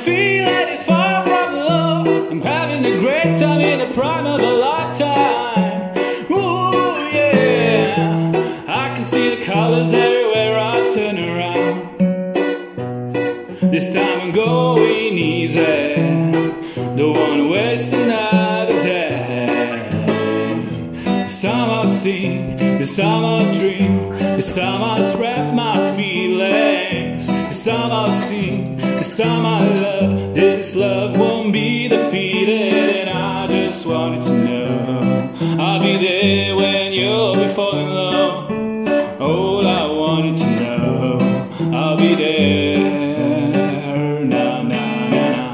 feeling is far from low. I'm having a great time in the prime of a lifetime. Ooh, yeah. I can see the colors everywhere I turn around. This time I'm going easy. Don't wanna waste another day. This time I'll sing, this time I'll dream, this time I'll spread my feelings. This time I'll sing, this time I love. This love won't be defeated, and I just wanted to know I'll be there when you'll be falling low. All I wanted to know, I'll be there. Na na na na.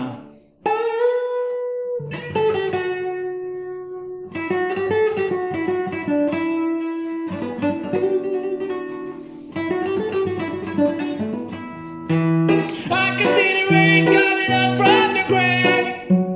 I can see the rays coming up from the grave.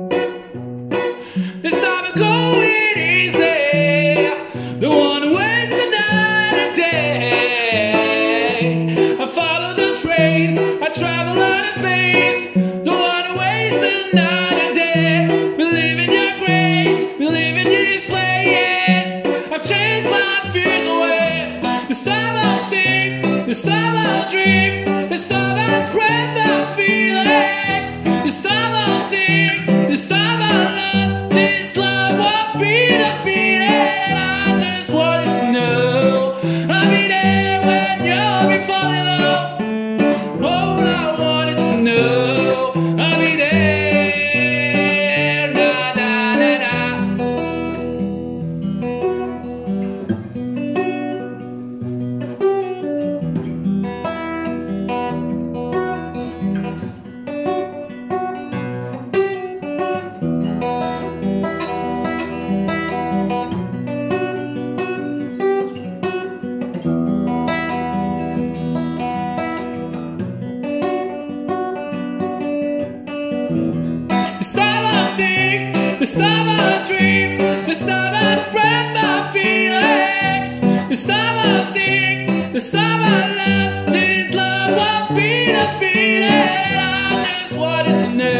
This time I'm going easy. Don't wanna waste another day. I follow the trace, I travel out of space. Don't wanna waste another day. Believe in your grace, believe in this place. I've chased my fears away. This time I'll sing, this time I'll dream, this time I'll spread my feelings. This time I'll sing, this time I'll love. This love won't be defeated. I just wanted to know I'll be there when you'll be falling low. All I wanted to know, I'll be there. Na na na na. This time I'll sing, this time I'll dream, this time I'll spread my feelings. This time I'll sing, this time I'll love. This love won't be defeated. I just wanted to know